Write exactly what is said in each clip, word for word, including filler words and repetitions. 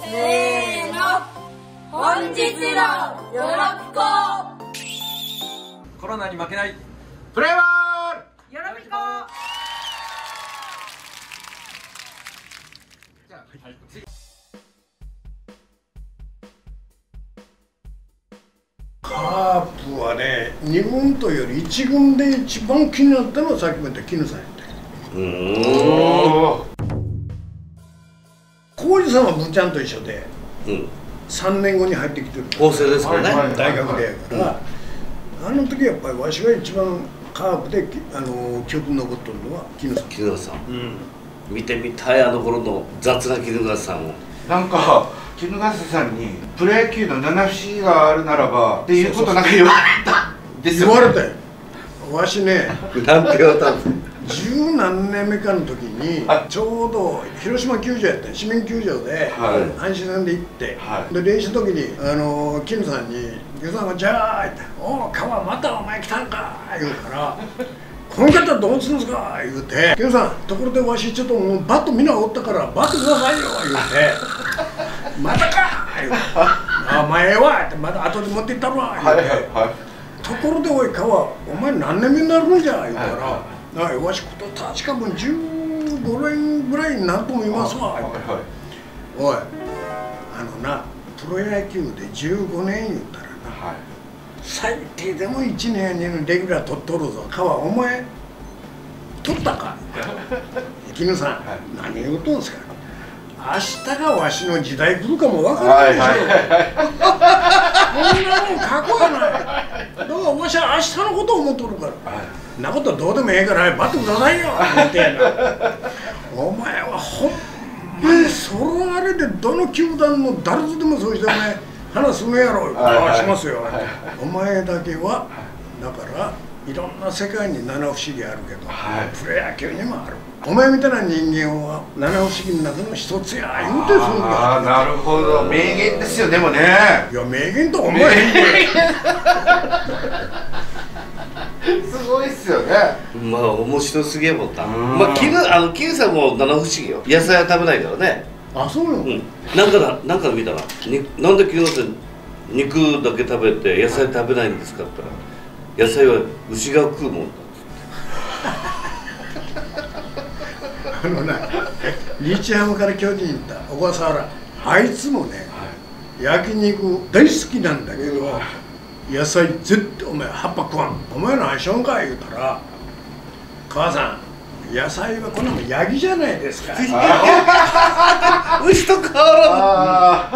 せーの、本日のよろぴこ。 コロナに負けないプレイワールよろぴこ。 じゃあ、はい、次。 カープはね、に軍というよりいち軍で一番気になったのはさっきも言った絹さんやった。うーん。浩二さんはぶっちゃんと一緒で、うん、さんねんごに入ってきてる法政ですよね、 大学でやから、うん、あの時やっぱりわしが一番カープであの記憶に残ってるのは絹さん。 絹さん、うん、見てみたい、あの頃の雑な絹笠さんを。 なんか衣笠さんにプロ野球の七不思議があるならばっていうことなんか言われたですよ、ね、 言われたよ。わしねなんて言われたんですか。 十何年目かの時にちょうど広島球場やった市民球場で阪神戦で行って、はい、で練習の時にあの絹さんに「絹さんがじゃあ」って「おお川またお前来たんか」言うから「この方どうするんですか」言うて「絹さんところでわしちょっともうバットみんなおったからバットくださいよ」言うて「またか」言うて「あお前ええわ」って「また後で持っていったるわ」言うて「ところでおい川お前何年目になるんじゃ」言うから。はい、わしこと確かもうじゅうごねんぐらいになると思いますわ。おい、あのな、プロ野球でじゅうごねん言ったらな、はい、最低でもいちねんにねんレギュラー取っとるぞ。川、お前、取ったか絹さん、はい、何言うとんすか。明日がわしの時代来るかもわからないでしょ。こんなもん過去やない。だからわしは明日のことを思っとるから。そんなことどうでもええからバットくださいよ言ってやな。お前はほんまにそのあれでどの球団の誰とでもそうしてお前話すめやろ。ああしますよ。お前だけはだからいろんな世界に七不思議あるけど、はい、プロ野球にもある。お前みたいな人間は七不思議の中の一つや言うてすんだ。 ああなるほど、名言ですよ。でもね、 いや名言とは思えへんこれすごいっすよね。 まあ面白すぎやもんな。まあ絹あの絹さんも七不思議よ。野菜は食べないからね。 あ、そうよ。うん。 なんかななんか見たら、になんで絹さん肉だけ食べて野菜食べないんですかって言ったら、野菜は牛が食うもんだ。 あのな、日ハムから巨人に行った小笠原、あいつもね、はい、焼肉大好きなんだけど、野菜絶対お前葉っぱ食わん。お前の愛しょんか言うたら、母さん、野菜はこんなもんヤギじゃないですか。 牛と変わ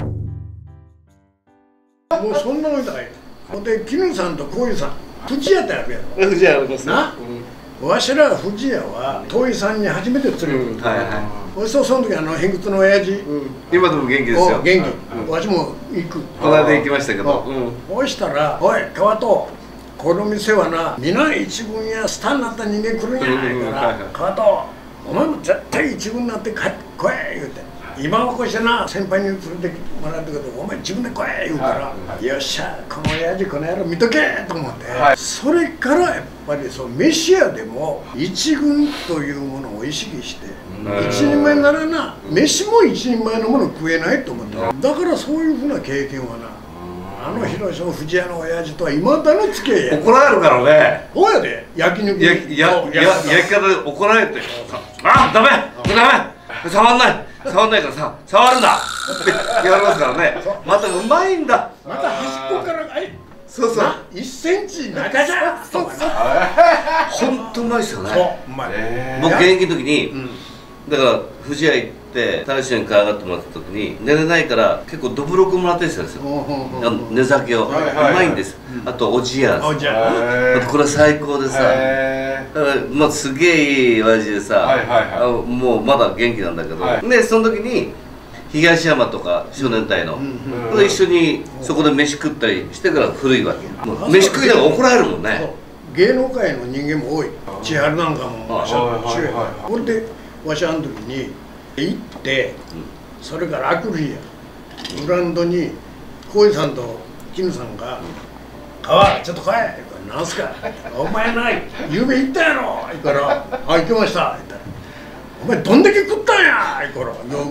らん。もうそんなのだい。ほんで、絹さんと浩二さん、藤屋ってあるやろ。 藤屋ありますな。わしら藤屋は遠いさんに初めて連れて行った。そしてその時あの偏屈の親父、 今でも元気ですよ。 元気。わしも行く。 この間行きましたけど。 そうしたら、おい川戸、この店はな、皆一軍やスターになった人間来るんやないから、川戸、お前も絶対一軍になって帰ってこい言うて。今起こしてな、先輩に連れてもらったけど、お前自分で来い言うから、よっしゃ、この親父この野郎見とけと思って、それからやっぱりそう飯屋でも一軍というものを意識して、一人前ならな、飯も一人前のもの食えないと思った。だからそういうふうな経験はな、あの広島藤屋の親父とはいまだの付き合いや。 怒られるからね。 そうやで、焼肉やや焼き方で怒られて、あ、ダメダメ触んない触んないからさ、触るんだって言われますからね。またうまいんだ。 また端っこから、はいそうそう、 いっセンチ中じゃん。そう本当うまいですよね。 そううまい。 僕現役の時にだから藤屋行って大将に可愛がってもらった時に寝れないから結構どぶろくもらってるんですよ。寝酒をうまいんです。あとおじや、これ最高でさ、まあすげえいい親父でさ、もうまだ元気なんだけど、でその時に東山とか少年隊の一緒にそこで飯食ったりしてから古いわけ。飯食いながら怒られるもんね。 芸能界の人間も多い。千春なんかもわしゃっちゅうや。これでわしあの時に行ってそれからあくる日やグラウンドに浩二さんと絹さんが「川ちょっと来い」なんすかお前ないゆうべ行ったやろ」言うから「あ行きました」言ったら「お前どんだけ食ったんや」言うから「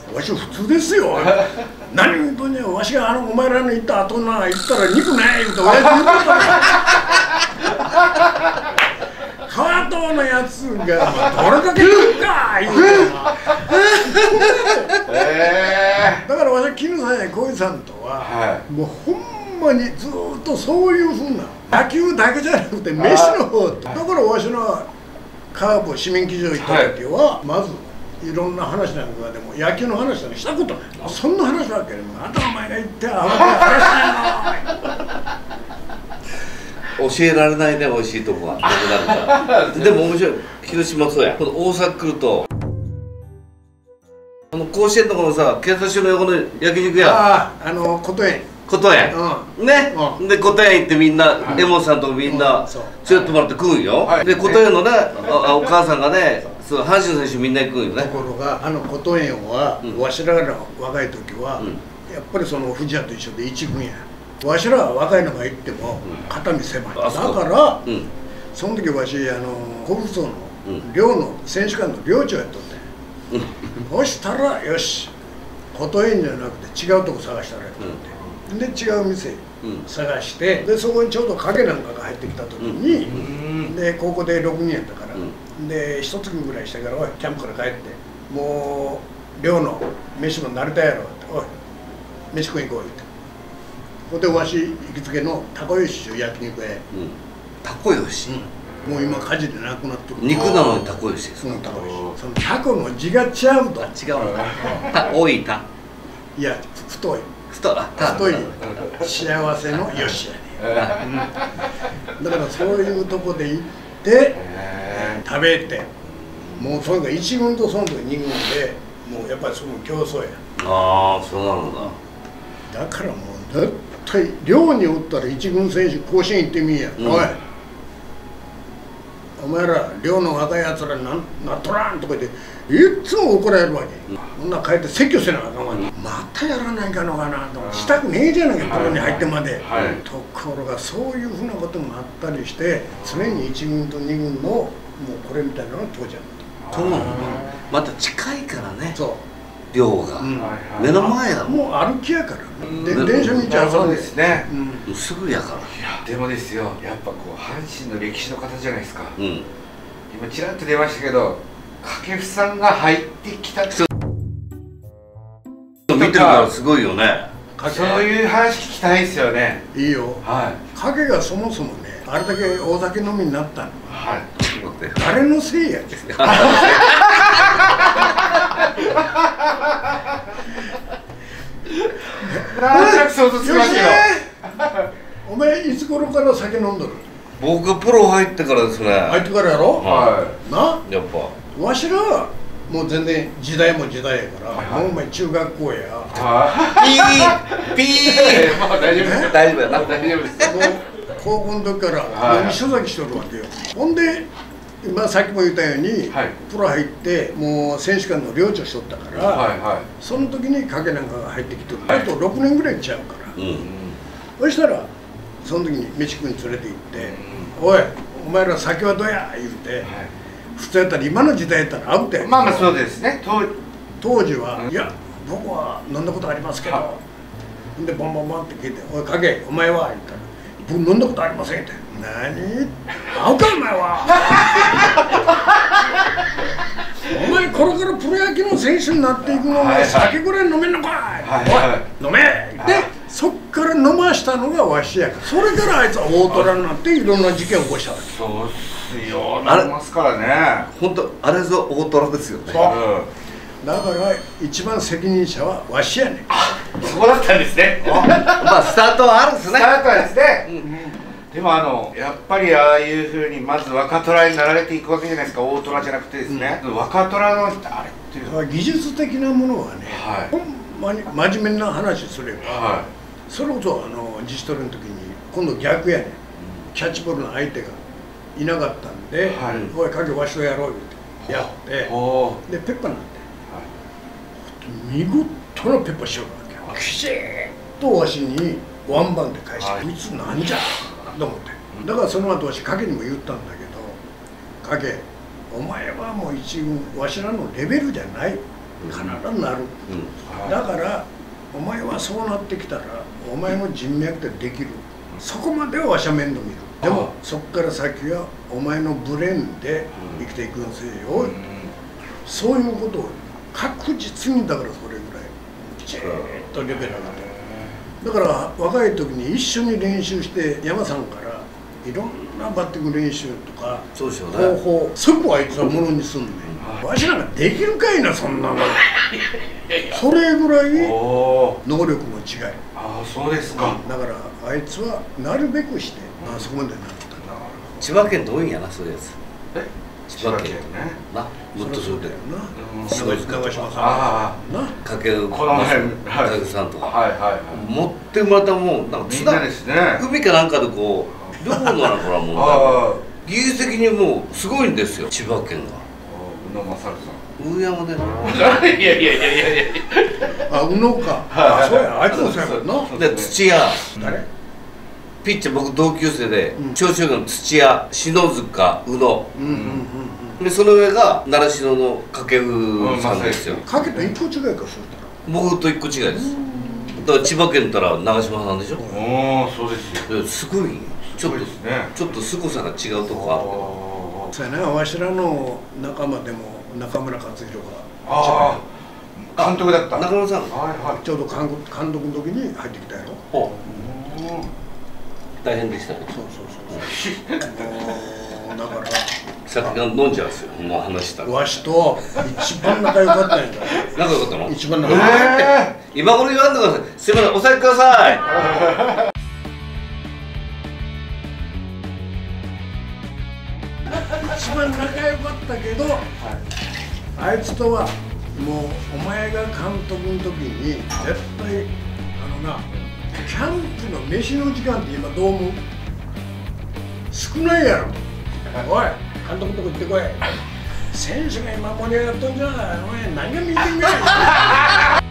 わし普通ですよ何言うとね、わしがあのお前らの言った後な言ったら肉ない言うて親父言うとった川藤のやつがどれだけ言うか言うてなえだからわしは絹さんや小井さんとは、はい、もうほんまにずっとそういうふうな野球だけじゃなくて飯の方とだからわしのカープ市民球場行った時は、はい、まずいろんな話なんかでも野球の話なんかしたことないそんな話わけでもあんたお前が言ってあ教えられないね、美味しいとこがなくなるからでも面白い、広島そうやこの大阪来るとあの甲子園のとこのさ警察署の横の焼肉屋ああ、あの琴園琴園、うん、ね、うん、で琴園行ってみんな江本さんとみんな連れてもらって食うんよ、はい、で琴園のねあお母さんがねそう阪神選手みんな行くんよねところがあの琴園は、うん、わしらが若い時は、うん、やっぱりその藤屋と一緒で一軍やわしらは若いのが行っても肩身狭い、うん、だから、うん、その時わしあの古物層の寮の選手館の寮長やっとって、うん、そしたらよし琴園じゃなくて違うとこ探したらやと思って、うん、で違う店探して、うん、でそこにちょうど影なんかが入ってきた時に、うん、で高校でろくにんやったから、うん、で一月ぐらいしてから「おいキャンプから帰ってもう寮の飯も慣れたやろ」って「おい飯食いに行こう」言って。ここでわし行きつけのたこ吉焼肉屋、うん、 たこ吉、 うん、もう今火事でなくなってる肉なのにたこ吉ですそのたこ吉そのたこの字が違うと違うた多いたいや太い太太い幸せのよしやね、うん、だからそういうとこで行って食べてもうそれがいち軍とその時に軍でもうやっぱりその競争やああそうなのだだからもう絶対寮におったら一軍選手甲子園行ってみいや、うん、おいお前ら寮の若いやつらなんなっとらんとか言っていっつも怒られるわけ、うん、そんな帰って説教せなあかんわけ、うん、またやらないかのかなとかしたくねえじゃないかプロに入ってまで、はいはい、ところがそういうふうなこともあったりして常に一軍と二軍のもうこれみたいなのが当時あったそうなのまた近いからねそう寮が、うん、目の前だもんもう歩きやからで電車道はそうですね、 うん、すぐやからいやでもですよやっぱこう阪神の歴史の方じゃないですか、うん、今ちらっと出ましたけど掛布さんが入ってきたって見てるからすごいよねそういう話聞きたいですよねいいよはい掛がそもそもねあれだけ大酒飲みになったのはい誰のせいやですかなんとなく想像つきますけどお前いつ頃から酒飲んどる僕プロ入ってからですね入ってからやろはいなやっぱわしらはもう全然時代も時代やから、はいはい、もうお前中学校やピーピーもう大丈夫です、ね、大丈夫やな大丈夫ですもう高校の時から何所崎しとるわけよ、はい、ほんで今さっきも言ったように、はい、プロ入ってもう選手間の寮長しとったから、はいはい、その時に賭けなんかが入ってきてる、はい、あとろくねんぐらいちゃうから、うん、そしたらその時に飯食いに連れて行って「うん、おいお前ら酒はどうや?」言うて、はい、普通やったら今の時代やったらアウトやまあまあそうですね当時は「うん、いや僕は飲んだことありますけど」でボンボンボンって聞いて「おい賭けお前は?」言ったら「僕飲んだことありません」って「何合うかお前はお前これからプロ野球の選手になっていくのに酒ぐらい飲めんのかい、はいはい、おい飲め!」でそっから飲ましたのがわしやからそれからあいつは大虎になっていろんな事件を起こしたわけそうっすよなりますからね本当あれぞ大虎ですよねそう、 うん、だから一番責任者はわしやねんあそこだったんですねまあスタートはあるんですねスタートはですね、うんでもあのやっぱりああいうふうにまず若虎になられていくわけじゃないですか大虎じゃなくてですね、うん、若虎のあれっていう技術的なものはね、はい、ほんまに真面目な話すれば、はい、それこそあの自主トレの時に今度逆やね、うん、キャッチボールの相手がいなかったんで「はい、おい影わしとやろう」ってやってでペッパなんて、はい、見事なペッパしよるわけきちっとわしにワンバンで返して、はい、こいつなんじゃと思ってだからその後わし影にも言ったんだけど影お前はもう一軍わしらのレベルじゃない必ずなる、うん、だからお前はそうなってきたらお前の人脈でできる、そこまではわしゃ面倒見る、でもそこから先はお前のブレーンで生きていくんせよ、うん、そういうことを確実に、だからそれぐらいきちっとレベル上げて、だから若い時に一緒に練習して山さんからいろんなバッティング練習とか方法、そこあいつはものにすんねん。わしなんかできるかいな、そんなの。それぐらい能力の違い。 ああ、そうですか。 だからあいつはなるべくしてあそこまでなった。 千葉県って多いんやな、そういうやつ。 え、千葉県ね。 な、もっとそうだよな。長嶋さん。 ああ、な。かける。この辺、かけさんとか。 はいはい。 持ってまたもう、なんかみんなですね。 海かなんかでこう、どこなのこれはもう。技術的にもうすごいんですよ、千葉県が。 宇野正さん。 上山で。 いやいやいやいやいや。 あ、宇野か。あ、そうや、あいつもそうやもんな。 で、土屋。 誰？ ピッチャー僕同級生で、長州の土屋、篠塚、宇野。で、その上が習志野の掛布さんですよ。 掛布と一個違いか、そうしたら。 僕と一個違いです。だから千葉県ったら長嶋さんでしょ。 おお、そうですよ。 すごい。ちょっとちょっと凄さが違うとこある。そうやな、わしらの仲間でも中村克弘が。 ああ、監督だった。 中村さん。 ちょうど監督の時に入ってきたやろ。 大変でしたね。 そうそうそう。だから酒が飲んじゃうんですよ。この話したら。 わしと一番仲良かったんやんか。 仲良かったの？ 一番仲良かった。 今頃言わんでください。すいません、お酒ください。 一番仲良かったけど、はい、あいつとはもうお前が監督の時に絶対あのな、キャンプの飯の時間って今どう思う？少ないやろ。おい、監督のとこ行ってこい。選手が今盛り上がっとんじゃない、お前何が見てんかい。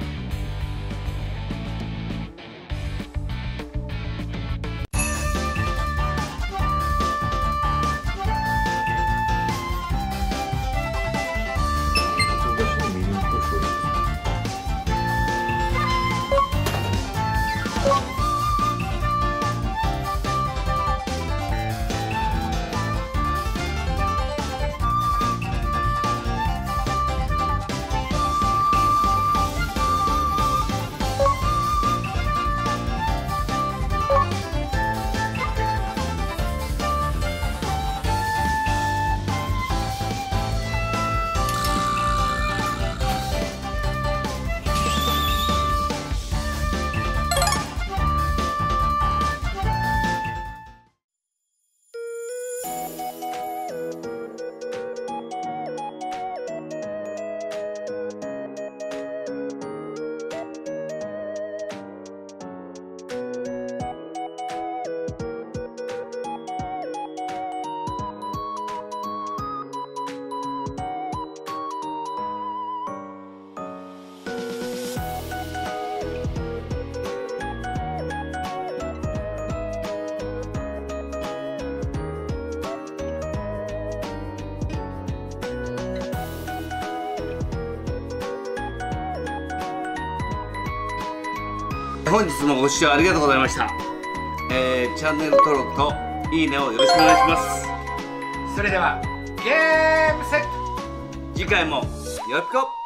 本日もご視聴ありがとうございました。えー、チャンネル登録といいねをよろしくお願いします。 それではゲームセット。 次回もよろしく。